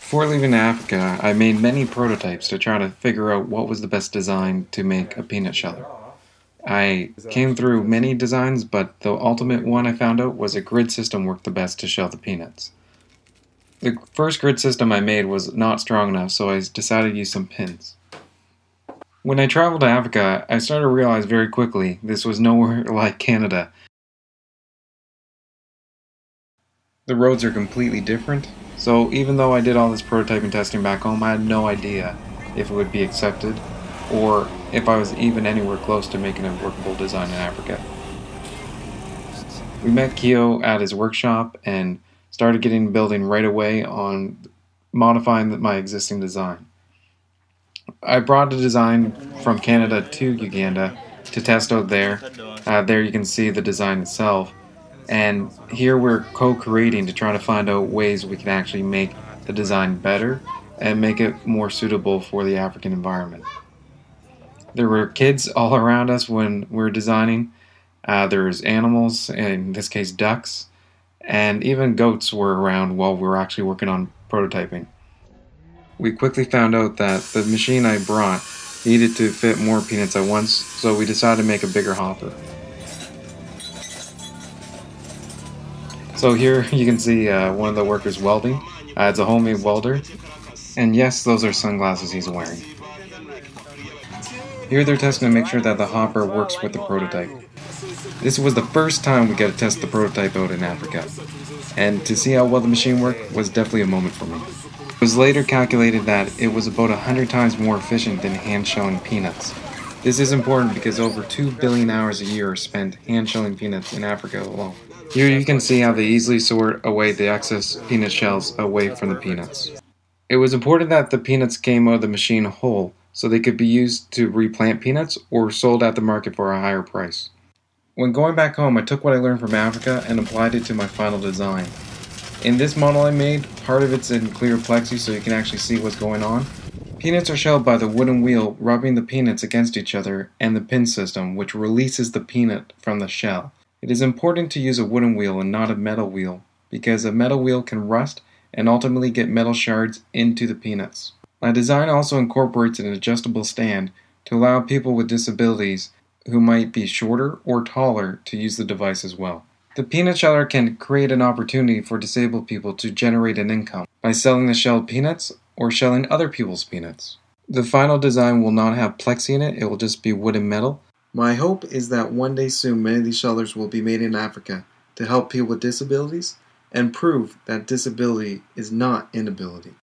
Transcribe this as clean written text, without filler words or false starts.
Before leaving Africa, I made many prototypes to try to figure out what was the best design to make a peanut sheller. I came through many designs, but the ultimate one I found out was a grid system worked the best to shell the peanuts. The first grid system I made was not strong enough, so I decided to use some pins. When I traveled to Africa, I started to realize very quickly this was nowhere like Canada. The roads are completely different, so even though I did all this prototyping testing back home, I had no idea if it would be accepted or if I was even anywhere close to making a workable design in Africa. We met Keo at his workshop and started getting building right away on modifying my existing design. I brought a design from Canada to Uganda to test out there. There you can see the design itself. And here we're co-creating to try to find out ways we can actually make the design better and make it more suitable for the African environment. There were kids all around us when we were designing. There's animals, in this case ducks, and even goats were around while we were actually working on prototyping. We quickly found out that the machine I brought needed to fit more peanuts at once, so we decided to make a bigger hopper. So here you can see one of the workers welding. It's a homemade welder. And yes, those are sunglasses he's wearing. Here they're testing to make sure that the hopper works with the prototype. This was the first time we got to test the prototype out in Africa. And to see how well the machine worked was definitely a moment for me. It was later calculated that it was about 100 times more efficient than hand shelling peanuts. This is important because over 2 billion hours a year are spent hand shelling peanuts in Africa alone. Here you can see how they easily sort away the excess peanut shells away from the peanuts. It was important that the peanuts came out of the machine whole so they could be used to replant peanuts or sold at the market for a higher price. When going back home, I took what I learned from Africa and applied it to my final design. In this model I made, part of it's in clear plexi so you can actually see what's going on. Peanuts are shelled by the wooden wheel rubbing the peanuts against each other and the pin system, which releases the peanut from the shell. It is important to use a wooden wheel and not a metal wheel, because a metal wheel can rust and ultimately get metal shards into the peanuts. My design also incorporates an adjustable stand to allow people with disabilities who might be shorter or taller to use the device as well. The peanut sheller can create an opportunity for disabled people to generate an income by selling the shelled peanuts or shelling other people's peanuts. The final design will not have plexi in it, it will just be wood and metal. My hope is that one day soon many of these shellers will be made in Africa to help people with disabilities and prove that disability is not inability.